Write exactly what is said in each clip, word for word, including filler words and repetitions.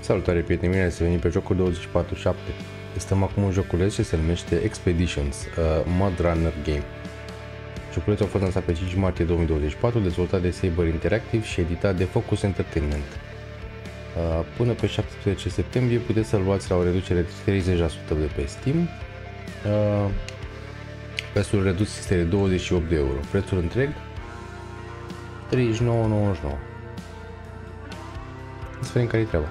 Salutare, prieteni mei, să venim pe jocul douăzeci și patru șapte. Stăm acum un joculeț ce se numește Expeditions, uh, Mud Runner Game. Joculețul a fost lansat pe cinci martie două mii douăzeci și patru, dezvoltat de Saber Interactive și editat de Focus Entertainment. Uh, până pe șaptesprezece septembrie puteți să-l luați la o reducere de treizeci la sută de pe Steam. Uh, prețul redus este de douăzeci și opt de euro. Prețul întreg treizeci și nouă virgulă nouăzeci și nouă. Să vedem care-i treaba.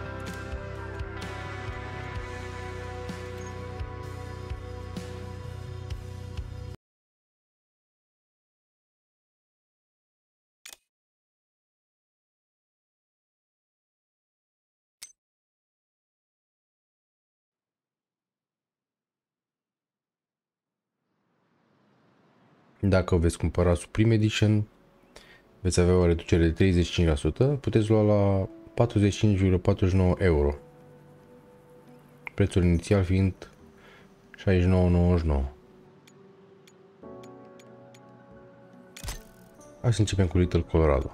Dacă o veți cumpăra Supreme Edition, veți avea o reducere de treizeci și cinci la sută, puteți lua la patruzeci și cinci virgulă patruzeci și nouă euro. Prețul inițial fiind șaizeci și nouă virgulă nouăzeci și nouă. Hai să începem cu Little Colorado.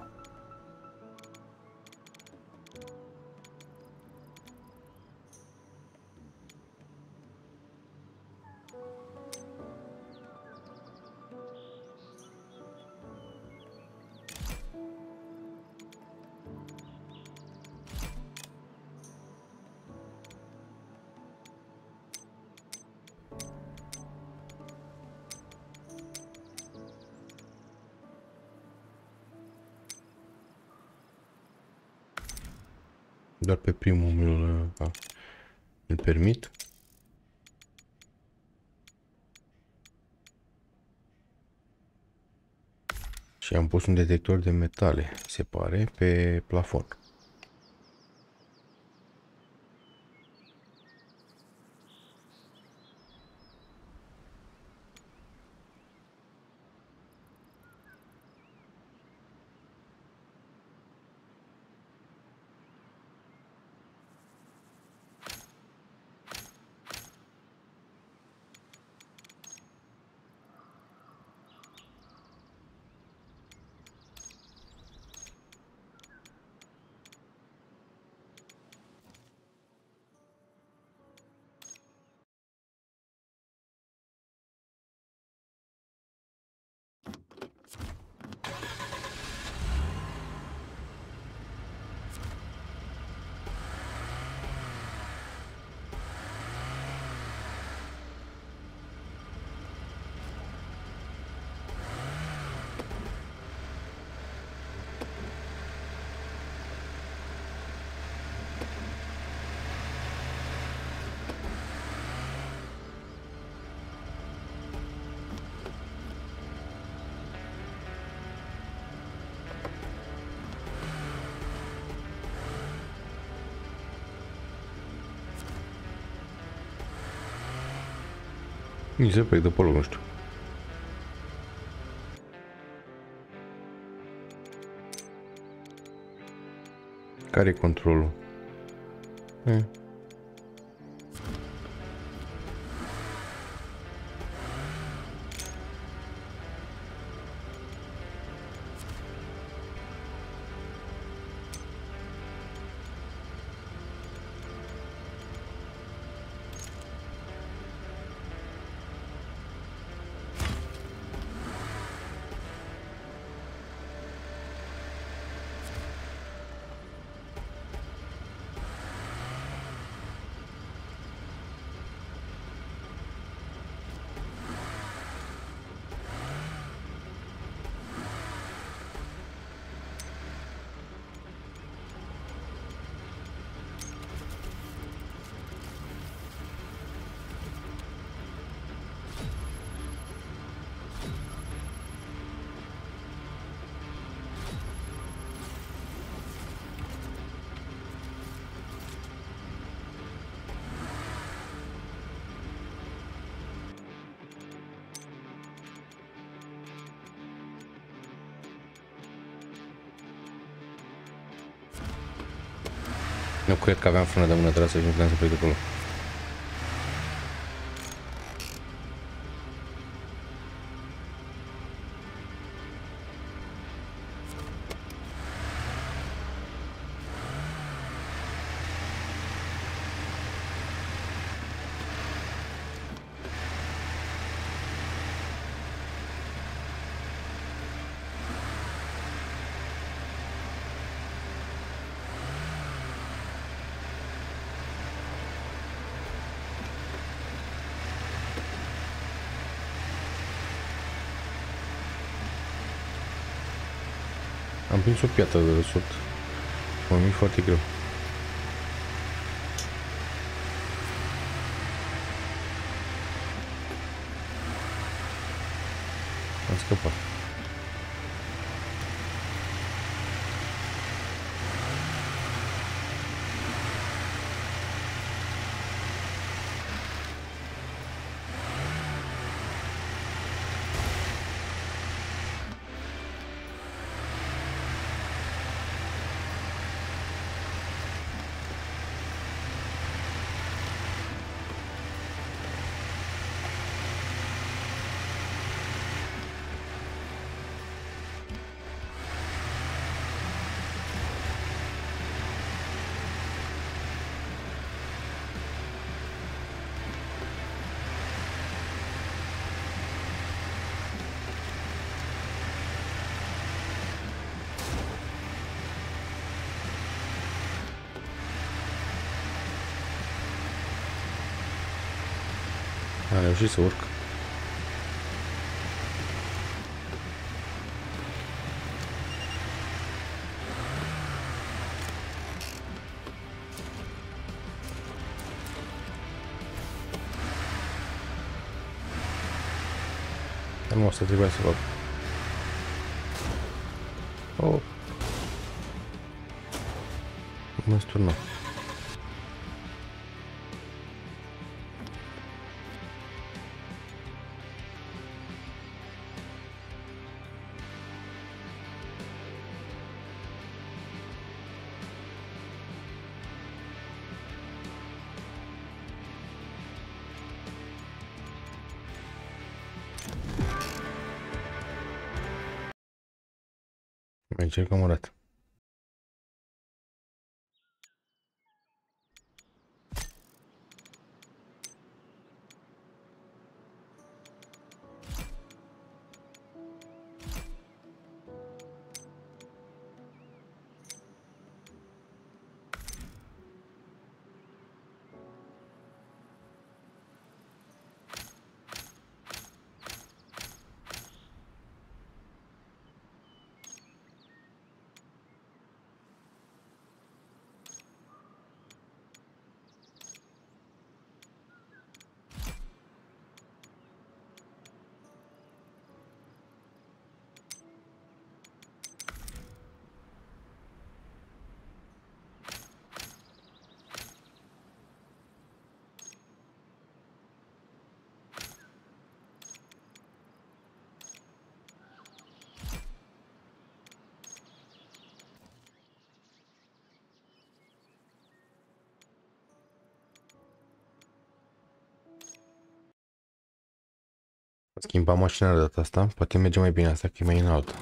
Doar pe primul mi-l îl permit. Și am pus un detector de metale, se pare, pe plafon. Nici se plec de polo, nu știu. Care-i controlul? E. Nu cred că aveam frână de mână trasă și nu puteam să plec de acolo. Am prins o piatră de răsut. Mă mi foarte greu. Am scăpat. Am reușit să urc. Dar nu, asta trebuia să fac. Oh. Mă sturnă. Mai încercăm o dată. Schimba mașina de data asta, poate merge mai bine asta, că e mai înaltă.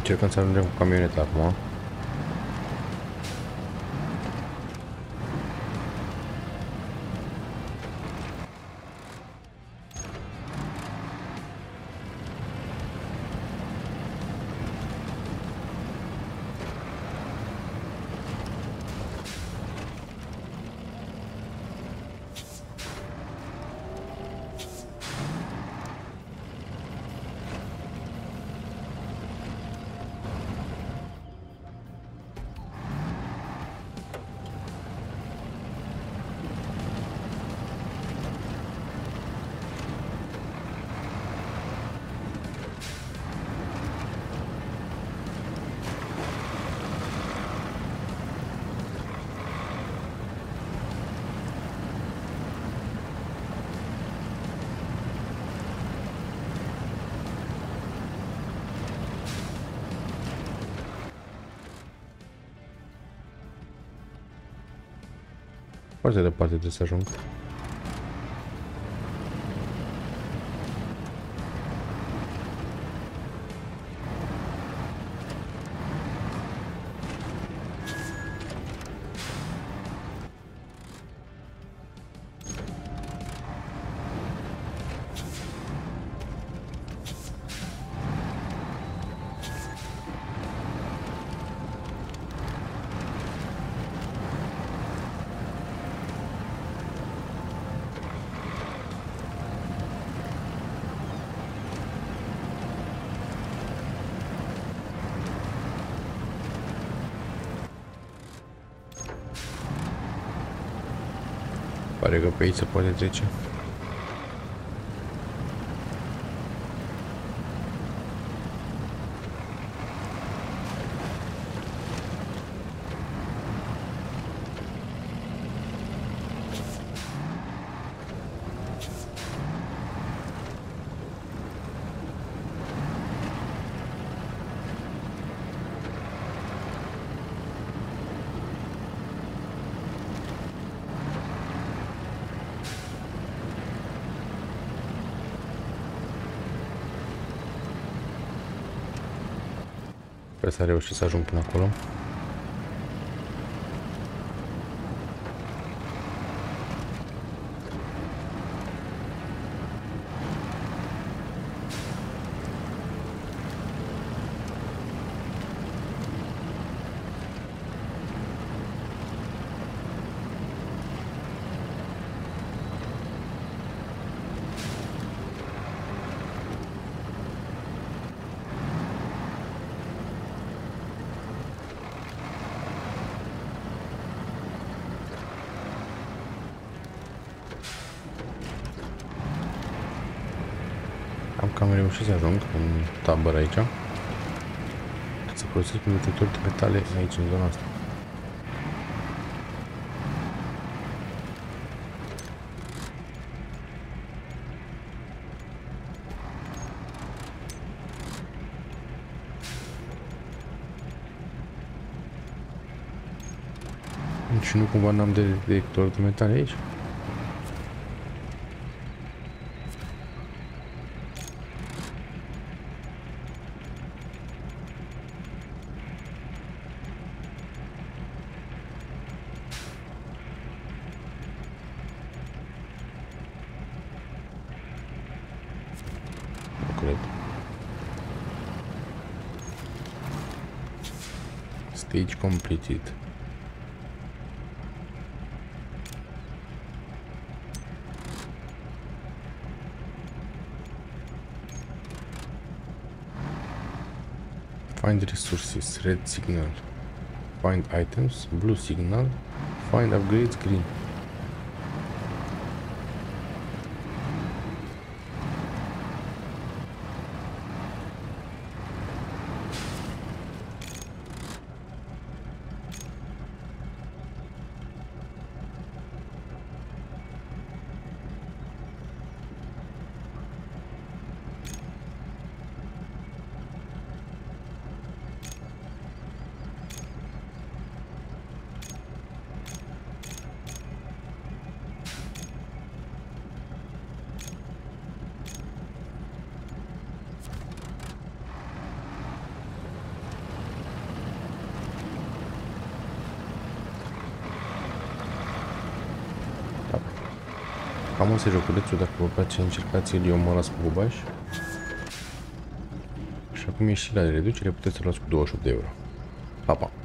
Încercăm să ajungem cu camioneta acum. Foarte departe trebuie să ajung. Pare că pe aici se poate trece. Sper să reușit să ajung până acolo. Am cam reușit să ajung în tabără aici. Să folosesc un detector de metale aici, în zona asta. Și nu cumva n-am de detector de metale aici? Stage completed. Find resources, red signal. Find items, blue signal. Find upgrades, green. Cam asta e joculețul, dacă vă place încercați-l, eu mă las cu bubaș. Și acum e și la reducere, puteți să luați cu douăzeci și opt de euro. Pa, pa!